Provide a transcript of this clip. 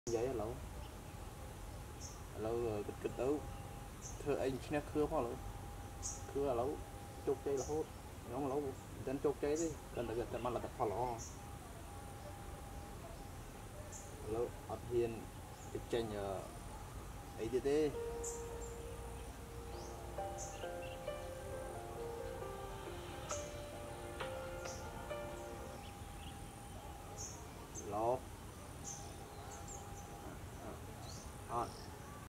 vậy lâu kịch đấu thưa anh snap khưa phong lâu khưa là lâu chốt chơi là hốt nó mà lâu dân chốt chơi đi cần là gần mà là tập phò lo lâu ở hiền cái tranh ấy đi